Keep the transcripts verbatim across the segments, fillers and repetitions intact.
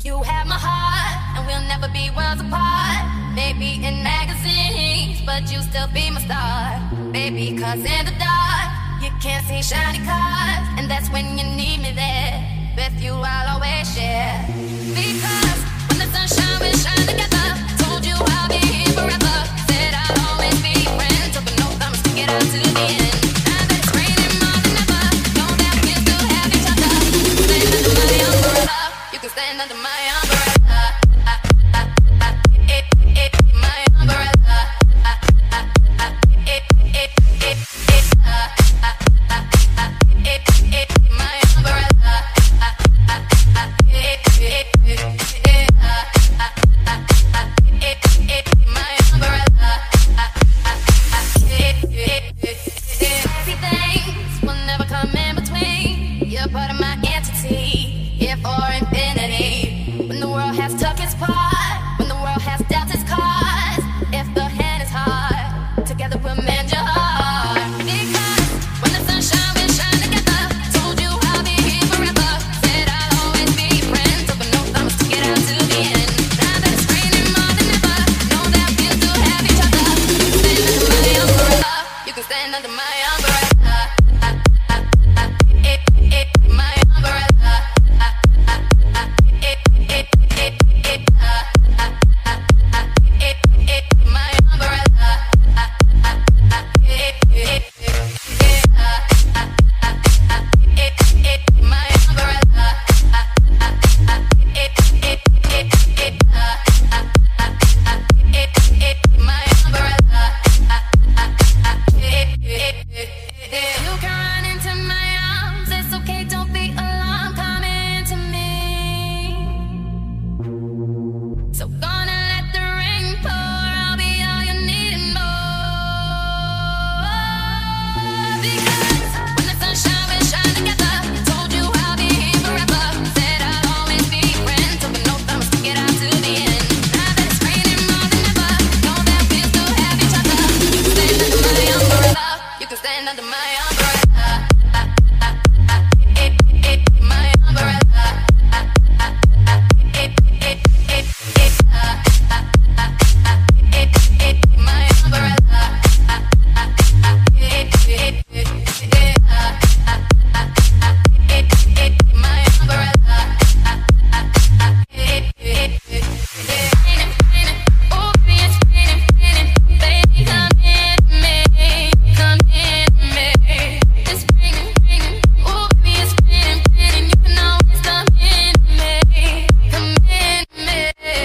You have my heart, and we'll never be worlds apart. Maybe in magazines, but you still be my star. Baby, cause in the dark, you can't see shiny cars, and that's when you need me there. With you I'll always share. Because when the sun shines, we shine together. Told you I'll be here forever. Said I'll always be your friend. Took a no thumbs to get out to the end. Now that it's raining more than ever, know that we can still have each other. Stand under my umbrella. You can stand under my umbrella. It, it, my umbrella. It, it, it, it, uh, it, it, my umbrella. It, it, it, it, uh, it, it, my umbrella. It, it, it, it. Happy things will never come in between. You're part of my entity, here for infinity. When the world has took its part, when the world has dealt its cards, if the hand is hard, together we'll mend your heart. Because when the sun shines, we'll shine together. Told you I'll be here forever. Said I'll always be your friend. Took a no thumbs to get out to the end. Now that it's raining more than ever, know that we'll still have each other. You can stand under my umbrella. You can stand under my umbrella. It, it, my umbrella. It, it, it, it, uh, it, it, my umbrella. It, it, it, it, uh, it, it, my umbrella. It, it, it, it, uh, it, it, my umbrella. It, it, it, it. You can run into my arms, it's okay, don't be alarmed, come into me. So gonna let the rain pour, I'll be all you need and more. Because when the sun shines, we'll shine together. Told you I'll be here forever. Said I'll always be your friend. Took a no thumbs to get out to the end. Now that it's raining more than ever, know that we'll still have each other. You can stand under my umbrella. You can stand under my umbrella. It, it, my umbrella. It, it, it, it, uh, it, it, my umbrella. It, it, it, it, uh, it, it, my umbrella. It, it, it, it. Raining, raining, oh baby, it's raining, raining. Baby, come in to me, come in to me. It's raining, raining, oh baby, it's raining, raining. You can always come in to me, come in to me.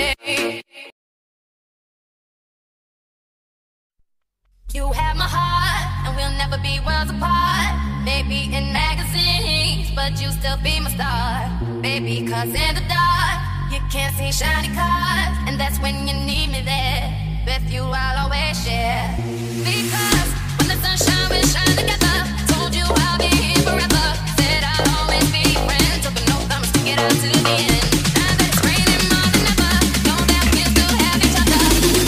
You have my heart, and we'll never be worlds apart. Maybe in magazines, but you still be my star. Baby, cause in the dark, you can't see shiny cars, and that's when you need me there. With you I'll always share. Because when the sun shines, we'll shine together. Told you I'll be here forever. Said I'll always be your friend. Took a no thumbs to get out to the end. Now that it's raining more than ever, know that we'll still have each other.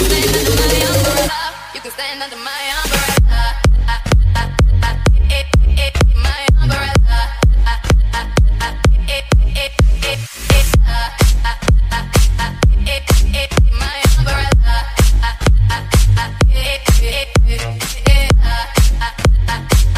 You can stand under my umbrella. You can stand under my umbrella. It, it, my umbrella. It, it, it, it, uh, it, it, my umbrella. It, it, it, it, uh,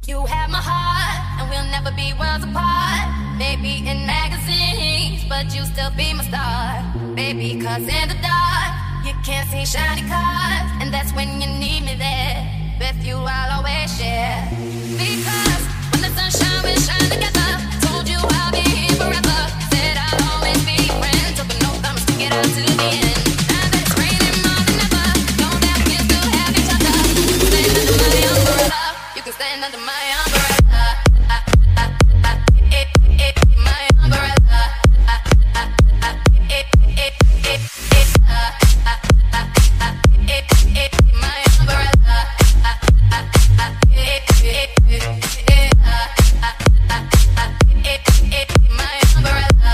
You have my heart, and we'll never be worlds apart. Maybe in magazines, but you still be my star. Baby, cause in the dark, you can't see shiny cars, and that's when you need me there. With you I'll always share. Because when the sun shines, we shine together. Told you I'll be here forever. Said I'll always be friends. Open no thumbs, stick it out to the end. Now that it's raining more than ever, know that we still have each other. Stand under my umbrella. You can stand under my umbrella. It, it, my umbrella. It, it, it, it, uh, it, it, my umbrella. It, it, it, it, uh, it, it, my umbrella.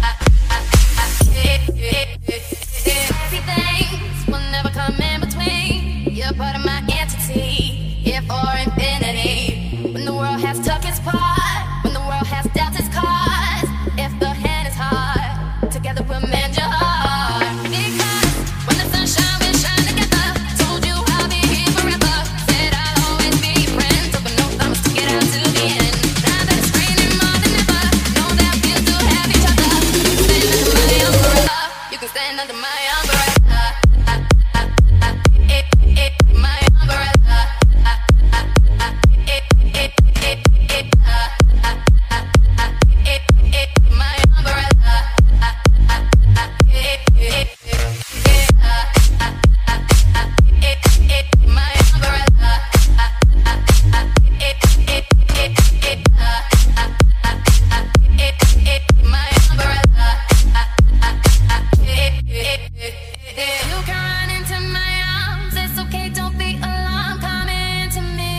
It, it, it, it. Fancy things will never come in between. You're part of my entity, here for infinity. When the world has took its part, when the world has dealt its cards, if the hand is hard, together we'll mend your heart. Because when the sun shines, we shine together. Told you I'll be here forever. Said I'll always be friends. Open no thumbs, stick it out to the end. Now that it's raining more than ever, know that we still have each other. You can stand under my umbrella. You can stand under my umbrella. It, it, my umbrella. It, it, it, it, uh, it, it, my umbrella. It, it, it, it, uh, it, it, my umbrella. It, it, it, it, uh, it, it, my umbrella. It, it, it, it. You can run into my arms, it's okay, don't be alarmed, come into me.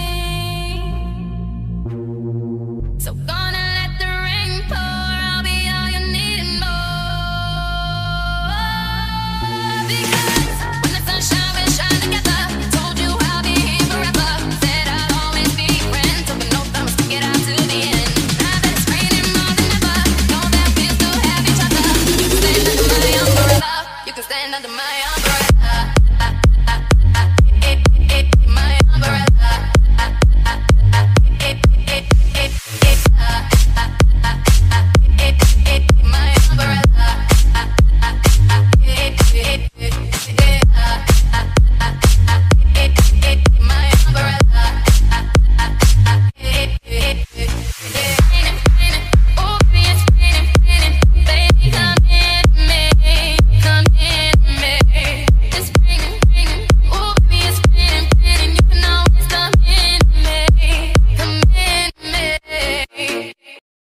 So gonna let the rain pour, I'll be all you need and more. Because when the sun shines, we shine together. Told you I'll be here forever. Said I'll always be friends. Open no thumbs, stick it out to the end. Now that it's raining more than ever, know that we still have each other. You can stand under my umbrella. You can stand under my umbrella. It, it, my umbrella. It, it, it, it, uh, it, it, my umbrella. It, it, it, it, uh, it, it, my umbrella. It, it, it, it. Raining, raining, oh baby, it's raining, raining. Baby, come in me, come in me. It's raining, raining, oh baby, it's raining, raining. You can always come in me, come in me.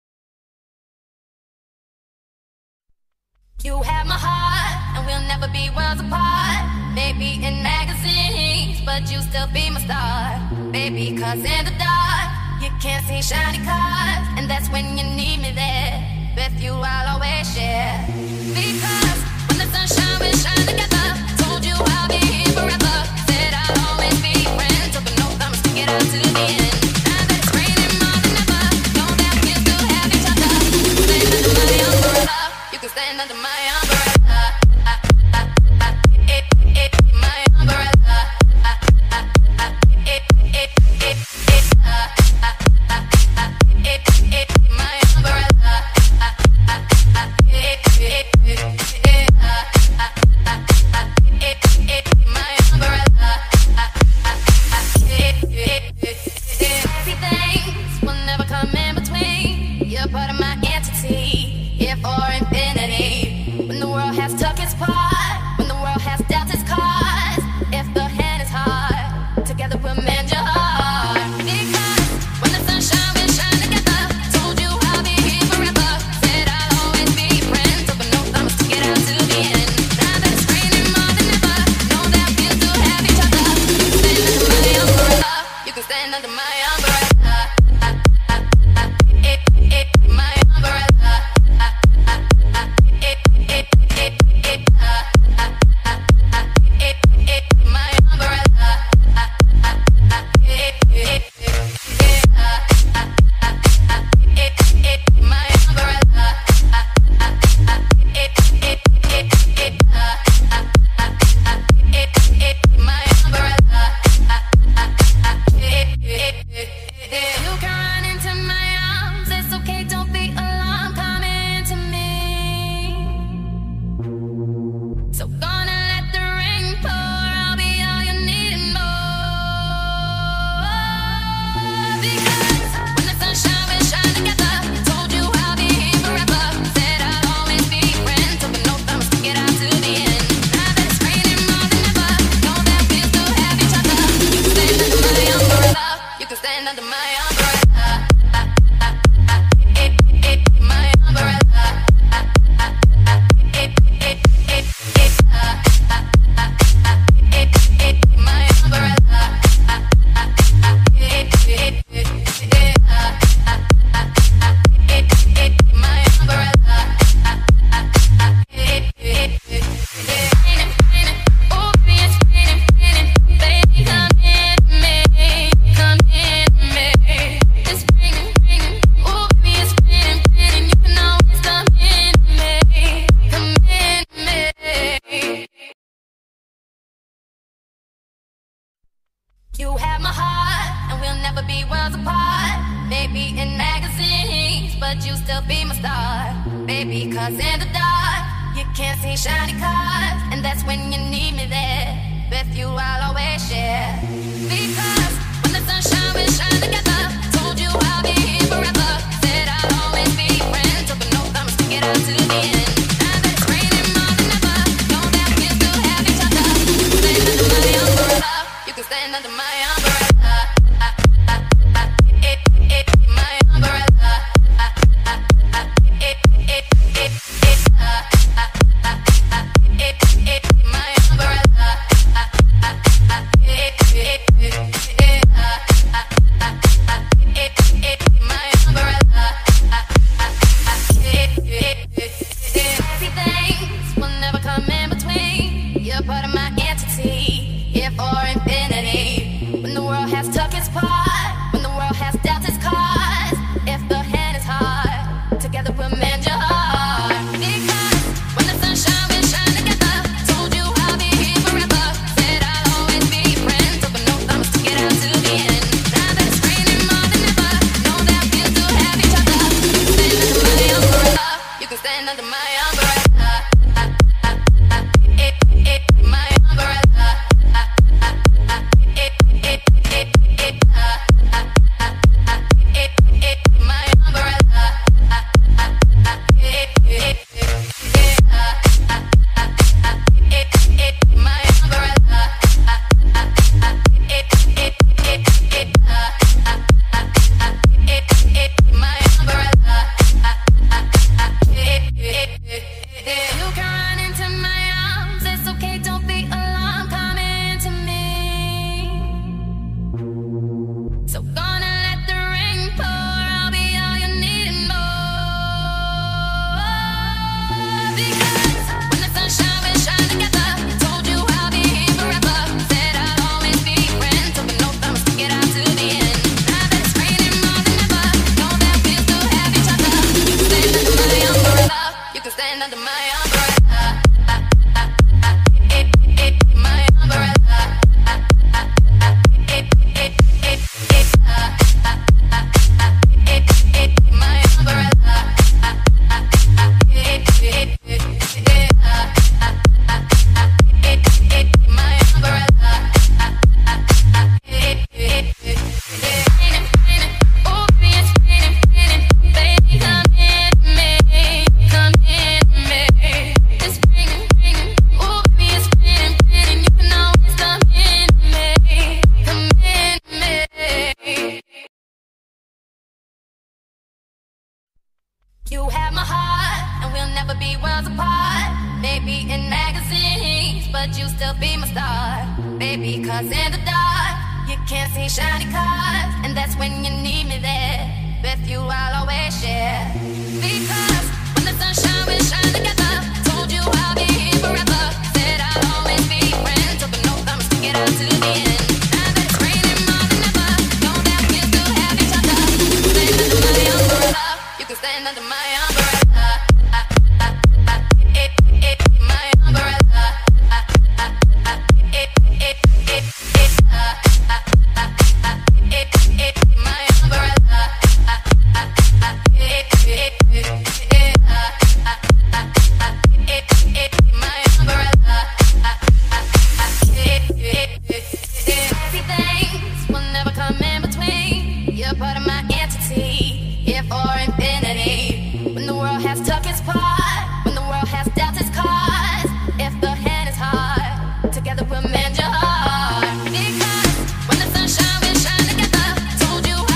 You have my heart, and we'll never be worlds apart. Maybe in magazines, but you still be my star. Baby, cause in the dark, you can't see shiny cars, and that's when you need me there. With you I'll always share. Because when the sun shines, we shine together. Told you I'll be here forever. Said I'll always be friends. Open no thumbs, stick it out to the end. Now that it's raining more than ever, know that we still have each other. Stand under my umbrella. You can stand under my umbrella. It, it, my umbrella. It, it, it, it, uh, it, it, my umbrella. It, it, it, it, uh, stand under my umbrella. It, it, my umbrella. It, it, it, it, it, it, my umbrella. It, it, it, it, it, it, my umbrella. It, it, it, it. You have my heart, and we'll never be worlds apart. Maybe in magazines, but you still be my star. Baby, cause in the dark, you can't see shiny cars, and that's when you need me there. With you I'll always share. Because when the sun shines, we'll shine together. Told you I'll be here forever. Said I'll always be your friend. Took a no thumbs to get out to the end. Now that it's raining more than ever, know that we'll still have each other. Stand under my umbrella. You can stand under my umbrella. It, it, my umbrella. It, it, it, it, it, it, my umbrella. It, it, it, it, it, it, my umbrella. It, it, it, it. Crazy things will never come in between. You're part of my entity, here for infinity. When the world has took its part, when the world has dealt its cards, if the hand is hard, together we'll mend your heart. Because when the sun shines, we'll shine together. Told you I'll be here forever. Said I'll always be your friend. Took a no thumbs to get out to the end. Now that it's raining more than ever, know that we'll still have each other. You can stand under my umbrella. It, it, my umbrella. It, it, it, it, it, it, my umbrella. It, it, it, it, it, it, my umbrella. It, it, it, it, it, it, my umbrella. It, it, it, it. You can run into my arms. It's okay, don't be alarmed. Come into me. So gonna let the rain pour. I'll be all you need and more. Because when the sun shines, we'll shine together. Told you I'll be here forever. Said I'll always be your friend. Took a no thumbs to get out to the end. Now that it's raining more than ever, know that we'll still have each other. You can stand under my umbrella. You can stand under my umbrella. It, it, my umbrella. It, it, it, it, it, it, my umbrella. It, it, it, it, it, it, my umbrella. It, it, it, it. Raining, raining, oh, it's raining, raining. Baby, come in me, come in me. It's raining, raining, oh, it's raining, raining. You can always come in me, come in me. You have my heart, and we'll never be worlds apart. Maybe in magazines, but you still be my star. Baby, cause in the dark, you can't see shiny cars, and that's when you need me there. With you I'll always share. Because when the sun shines, we'll shine together. Told you I'll be here forever. Said I'll always be your friend. Took a no thumbs to get out to the end. Now that it's raining more than ever, know that we'll still have each other. Stand under my umbrella. You can stand under my umbrella. It, it, my umbrella. It, it, it, it, it, it, my umbrella. It, it, it, it, Told you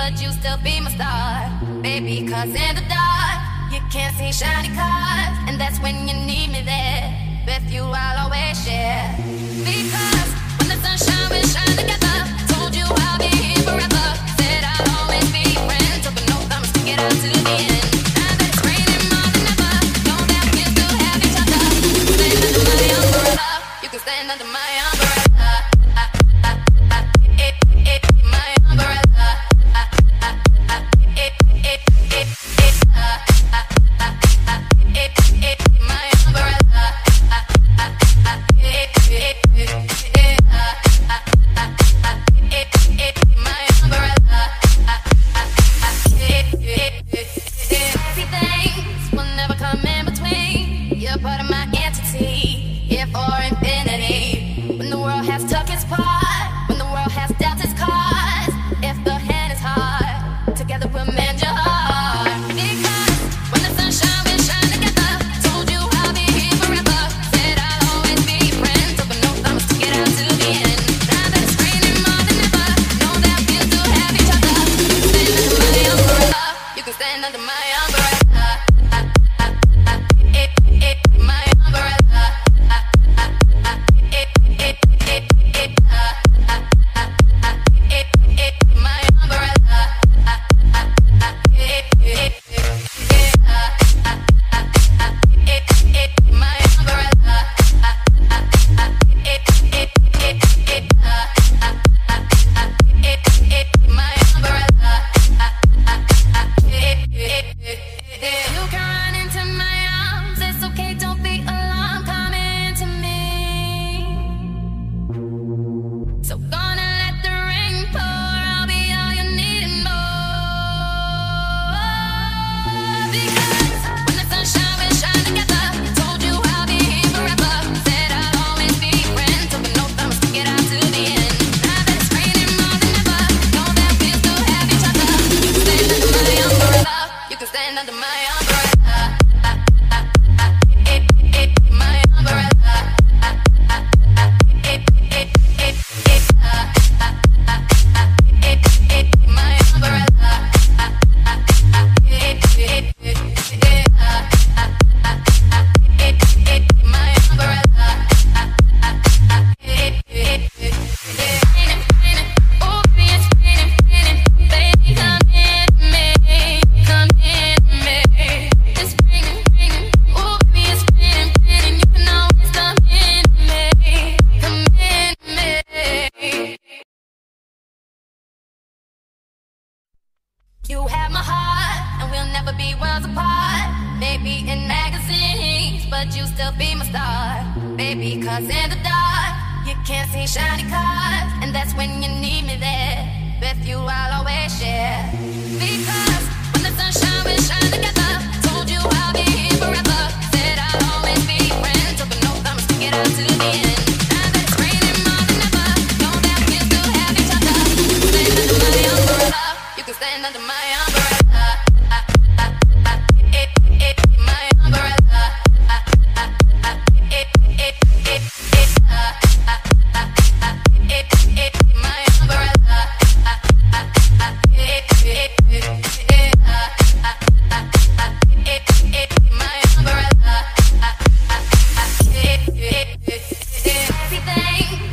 but you still be my star, baby. Cause in the dark, you can't see shiny cars, and that's when you need me there. With you, I'll always share. Because when the sun shines, we shine together. Told you I'll be here forever. Said I'll always be your friend. Took an oath, I'ma stick it out to the end. Now that it's raining more than ever, know that we can still have each other. Stand under my umbrella. You can stand under my umbrella.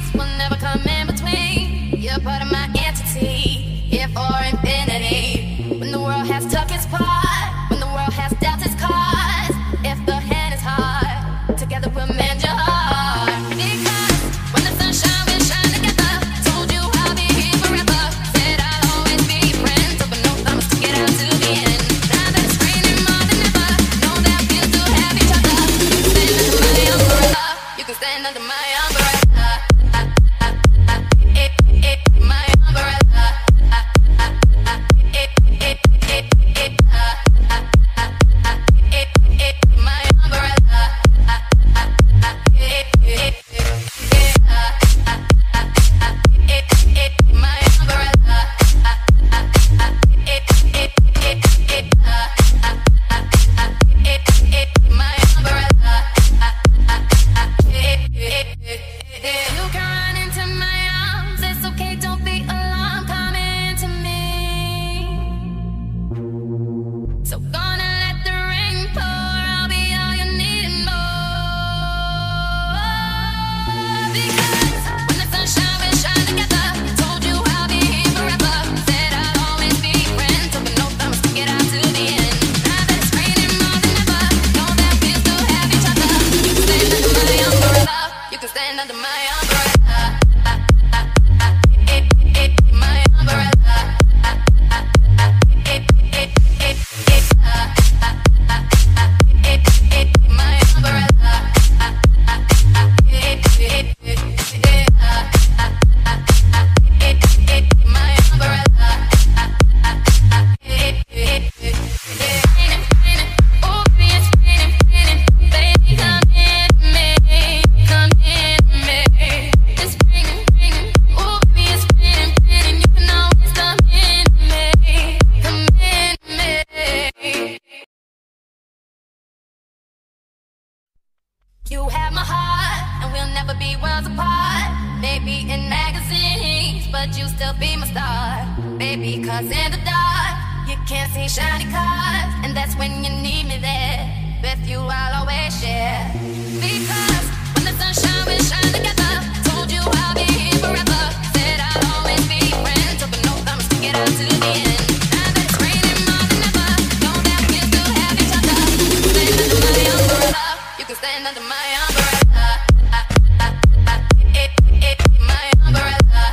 Part of my entity, here for infinity. worlds apart. Maybe in magazines, but you still be my star. Baby, cause in the dark, you can't see shiny cars. And that's when you need me there. With you I'll always share. Because when the sunshine will shine together, told you I'll be here forever. Said I'll always be your friend. Took no thumbs to get out to the end. Now that it's raining more than ever, know that we still have each other. Stand under my umbrella. You can stand under my umbrella. My umbrella.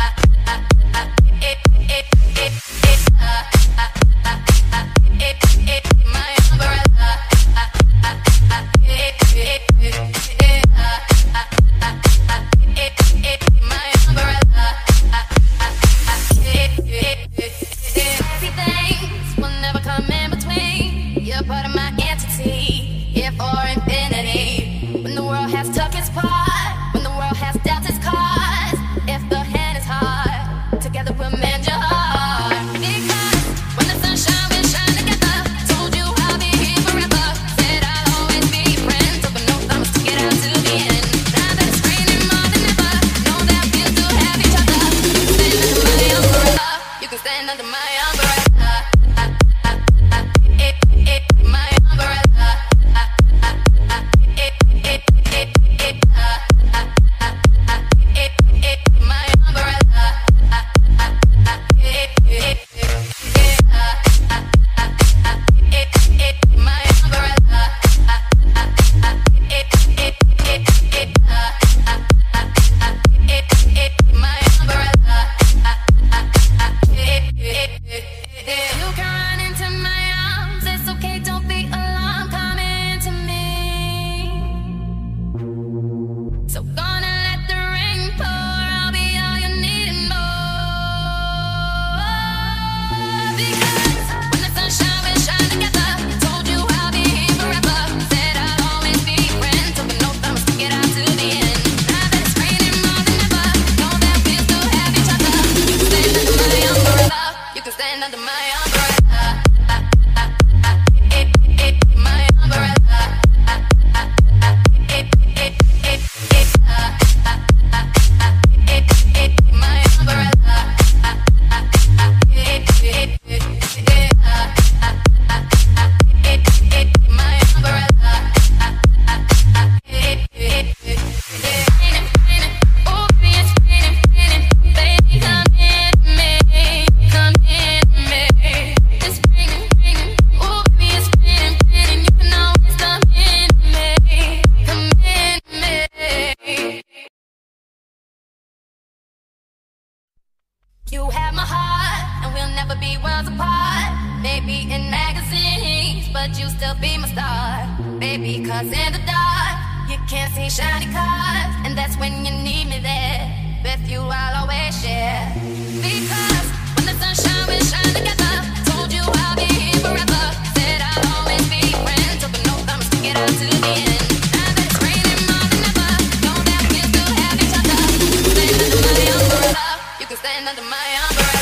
You have my heart, and we'll never be worlds apart. Maybe in magazines, but you still be my star. Baby, cause in the dark, you can't see shiny cars. And that's when you need me there. With you I'll always share. Because when the sunshine will shine together, told you I'll be here forever. Said I'll always be your friend. Took no thumbs to get out to the end. Now that it's raining more than ever, know that we still have each other. Stand under my umbrella. You can stand under my umbrella.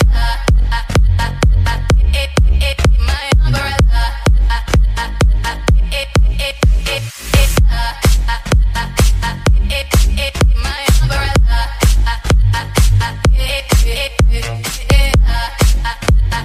My umbrella. My umbrella.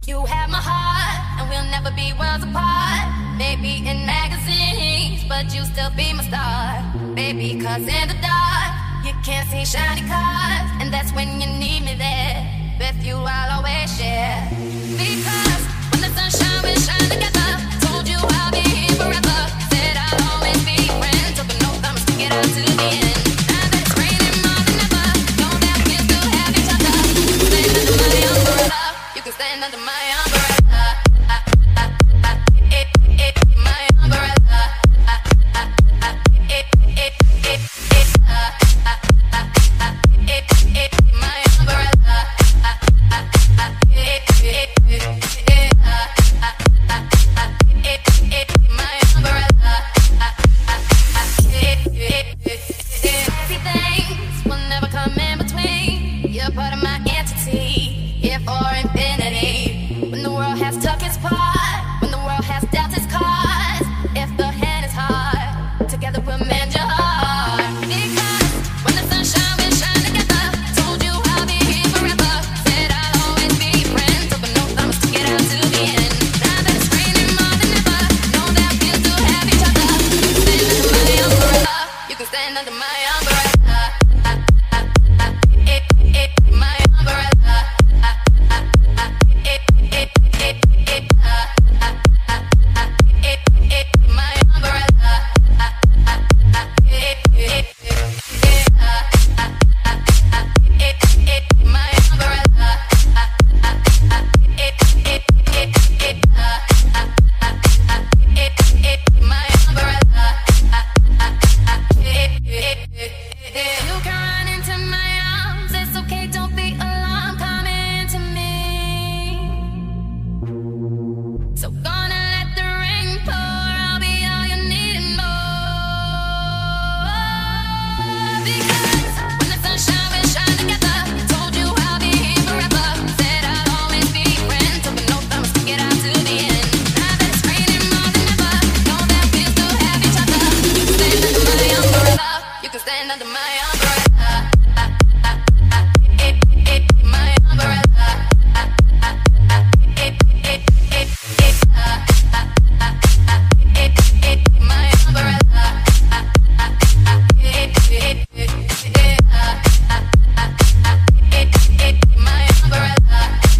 You have my heart, and we'll never be worlds apart. Maybe in magazines, but you still be my star. Baby, cause in the dark, you can't see shiny cars, and that's when you need me there. With you I'll always share. Because when the sun shines, we shine together. Told you I'll be here forever. Said I'll always be your friend. Took an oath, I'ma stick it out to the end. Now that it's raining more than ever, know that we can still have each other. Stand under my umbrella. You can stand under my umbrella. It, it, my umbrella. It, it, it, it, uh, it, it, my umbrella. It, it, it, it, uh, it, it, my umbrella. It, it, it, it, happy things will never come in between. You're part of my entity, here for infinity. When the world has took its part, when the world has dealt its cards, if the hand is hard, together we'll mend your heart. Because when the sun shines, we shine together. Told you I'll be here forever. Said I'll always be your friend. Took an oath, I'ma stick it out to the end. Now that it's raining more than ever, know that we'll still have each other. You can stand under my umbrella. It, it, my umbrella. It, it, it, it, uh, it, it, my umbrella. It, it, it, it, uh, it, it, my umbrella. It, it, it, it, uh, it, it, my umbrella. It, it, it, it. You can run into my arms, it's okay, don't be alarmed, come into me. So gonna let the rain pour, I'll be all you need and more. Because when the sun shines, we shine together. Told you I'll be here forever. Said I'll always be your friend. Took an oath, I'ma stick it out to the end. Now that it's raining more than ever, know that we'll still have each other. You can stand under my umbrella. You can stand under my umbrella. It, it, my umbrella. It, it, it, it, uh, it, it, my umbrella. It, it, it, it, uh, it, it, my umbrella.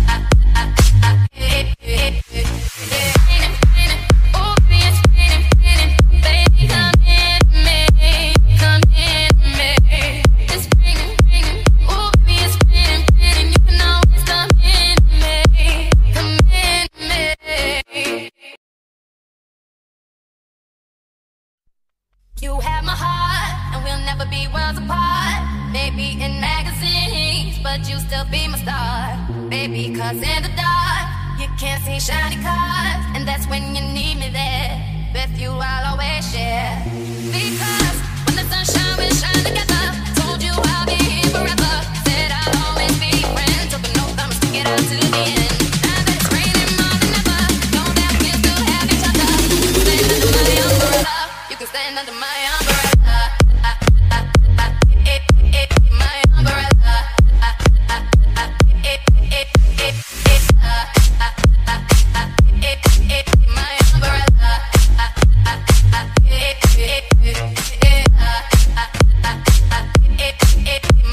It, it, it, it, raining, raining, oh baby, it's raining, raining, baby, come in to me, come in to me. It's raining, raining, oh baby, it's raining, raining, you can always come in to me, come in to me. You have my heart, and we'll never be worlds apart. Maybe in magazines, but you still be my star. Baby, cause in the dark, you can't see shiny cars, and that's when you need me there. With you I'll always share. Because when the sun shines, we shine together. Told you I'll be here forever. Said I'll always be your friend. Took an oath, I'ma stick it out to the end. Now that it's raining more than ever, know that we'll still have each other. Stand under my umbrella. You can stand under my umbrella. It, it, my umbrella. It, it, it, it, uh, it, it, my umbrella. It, it, it, it, uh, it, it,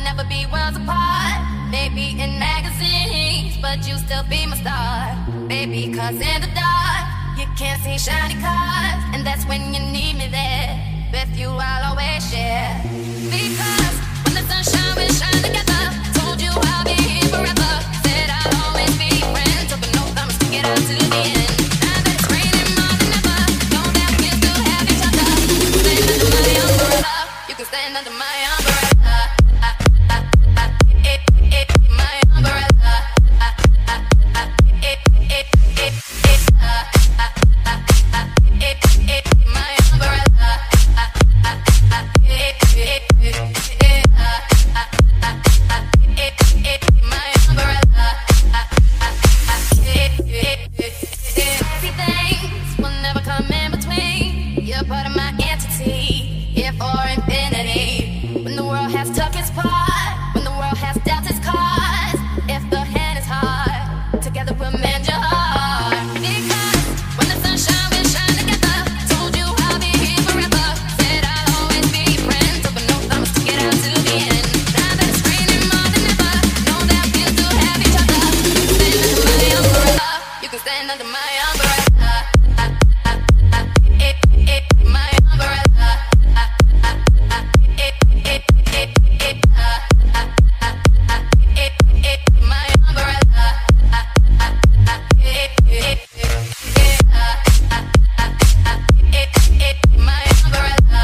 never be worlds apart. Maybe in magazines, but you still be my star. Baby, cause in the dark, you can't see shiny cars. And that's when you need me there. With you I'll always share. Because when the sun shines, we shine together. Told you I'll be here forever. Said I'll always be friends. Open no thumbs to get out to the end. Now that it's raining more than ever, know that we still have each other. Stand under my umbrella. You can stand under my umbrella. It, it, my umbrella. It, it, it, it, uh, it, it, my umbrella. It, it, it, it, uh, it, it, my umbrella. It, it, it, it, happy things will never come in between. You're part of my entity, here for infinity. When the world has took its part, when the world has dealt its cards, if the hand is hard, together we'll mend your heart. Because when the sun shines, we shine together. Told you I'll be here forever. Said I'll always be friends. Open no thumbs to get out to the end. Now that it's raining more than ever, know that we still have each other. You can stand under my umbrella. You can stand under my umbrella. It, it, my umbrella. It, it, it, it, uh, it, it, my umbrella. It, it, it, it, uh, it, it, my umbrella.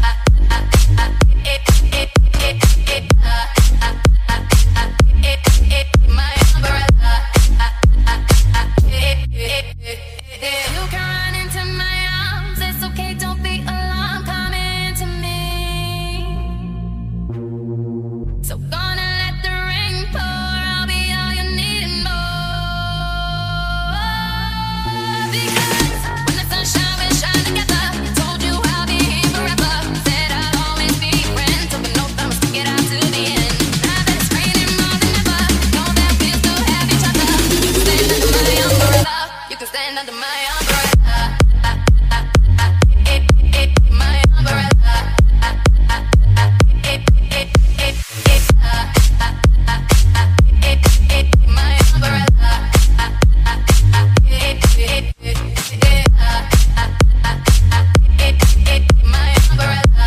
It, it, it, it, uh, it, it, my umbrella. It, it, it, it. You can run into my arms. It's okay, don't be alarmed. Come into me. So gonna let the rain pour. I'll be all you need and more. Because when the sun shines, we shine together. Told you I'll be here forever. Said I'll always be friends. Open no thumbs to get out to the end. Now that it's raining more than ever, know that we still have each other. You can stand under my umbrella. You can stand under my umbrella. It, it, my umbrella. It, it, it, it, uh, it, it, my umbrella. It, it, it, it, uh, it, it, my umbrella.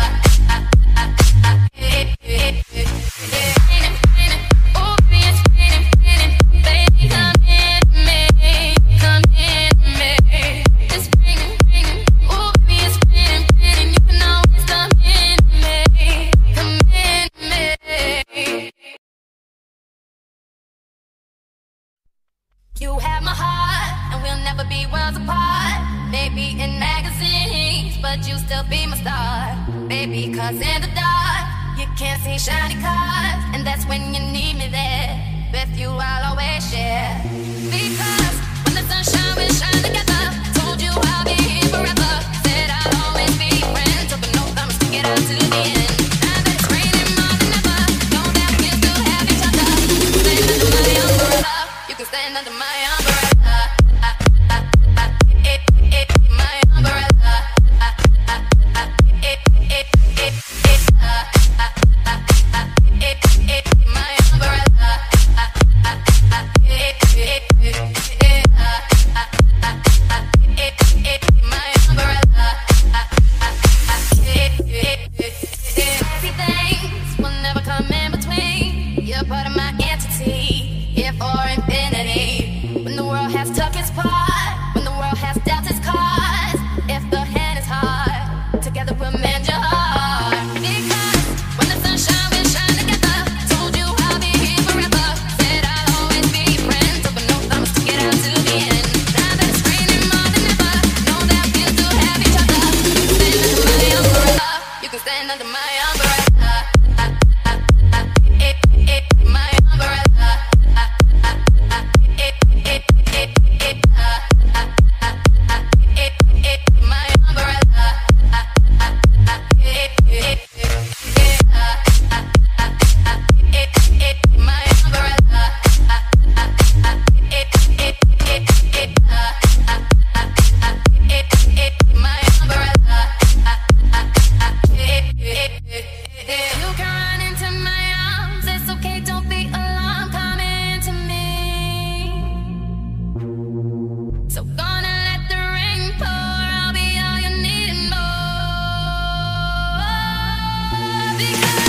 It, it, it, it, raining, raining, oh baby, it's raining, raining, baby, come in me, come in me. It's raining, raining, oh baby, it's raining, raining, you can always come in me, come in me. You have my heart, and we'll never be worlds apart. Maybe in magazines, but you still be my star. Baby, cause in the dark, you can't see shiny cars. And that's when you need me there. With you I'll always share. Because when the sun shines, we shine together. Told you I'll be here forever. Said I'll always be friends. Open no thumbs to get out to the end. Now that it's raining more than ever, know that we still have each other. Stand under my umbrella. You can stand under my umbrella. It, it, my umbrella. It, it, it, it, uh, it, it, my umbrella. It, it, it, it, uh, it, it, my umbrella. It, it, it, it, happy things will never come in between. You're part of my entity, here for infinity. When the world has took its part, when the world has dealt its cards, if the hand is hard, together we'll mend your heart. Because when the sun shines, we shine together. Told you I'll be here forever. Said I'll always be friends. Open no thumbs to get out to the end. Now that it's raining more than ever, know that we still have each other. You can stand under my umbrella. You can stand under my umbrella. It, it, my umbrella. because